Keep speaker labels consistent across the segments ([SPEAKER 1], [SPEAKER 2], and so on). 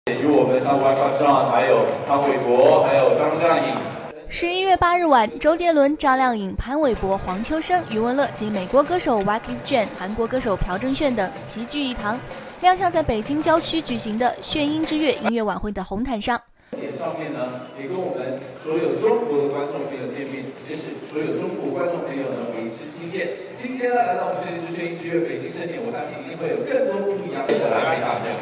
[SPEAKER 1] 与我们相关观众还有潘玮柏，还有张靓颖。
[SPEAKER 2] 11月8日晚，周杰伦、张靓颖、潘玮柏、黄秋生、余文乐及美国歌手 Wyclef Jean、韩国歌手朴正炫等齐聚一堂，亮相在北京郊区举行的炫音之月音乐晚会的红毯上。
[SPEAKER 1] 上面呢，也跟我们所有中国的观众朋友见面，也使所有中国观众朋友呢为之惊艳。今天呢，来到我们这里是炫音之月北京盛典，我相信一定会有更多不一样的来陪大家。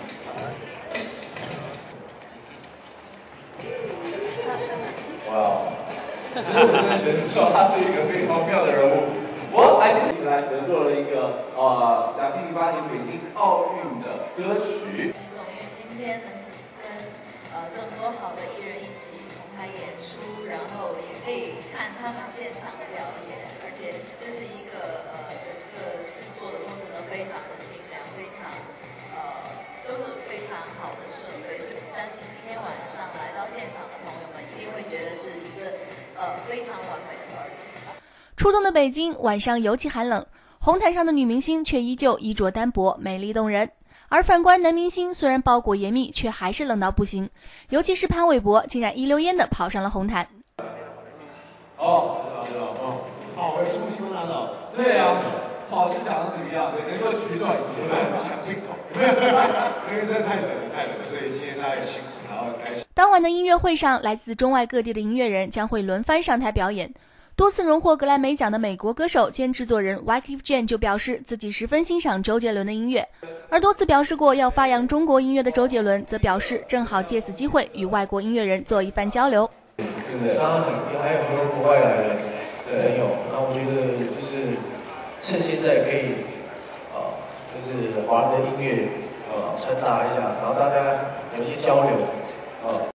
[SPEAKER 1] 哇！其实我真的觉得说他是一个非常妙的人物。我一起来合作了一个2008年北京奥运的歌曲。
[SPEAKER 3] 激动，因为今天能跟这么多好的艺人一起同台演出，然后也可以看他们现场的表演，而且这是一个整个制作的过程都非常的精良，非常都是非常好的设备，所以相信今天晚上来到现场的朋友们一定会觉得是一个非常完美的 party。
[SPEAKER 2] 初冬的北京晚上尤其寒冷，红毯上的女明星却依旧衣着单薄，美丽动人。而反观男明星，虽然包裹严密，却还是冷到不行。尤其是潘玮柏，竟然一溜烟的跑上了红毯。
[SPEAKER 1] 哦，跑是不凶难了。对啊，跑是想的怎么样？对，能够取暖一下，不想进口。因为真的太冷了，所以今天大家也辛苦，然后开心。
[SPEAKER 2] 当晚的音乐会上，来自中外各地的音乐人将会轮番上台表演。多次荣获格莱美奖的美国歌手兼制作人 Wyclef Jean 就表示自己十分欣赏周杰伦的音乐，而多次表示过要发扬中国音乐的周杰伦则表示正好借此机会与外国音乐人做一番交流。
[SPEAKER 4] 刚刚还有很多国外来的朋友，然后我觉得就是趁现在可以就是华人的音乐传达一下，然后大家有一些交流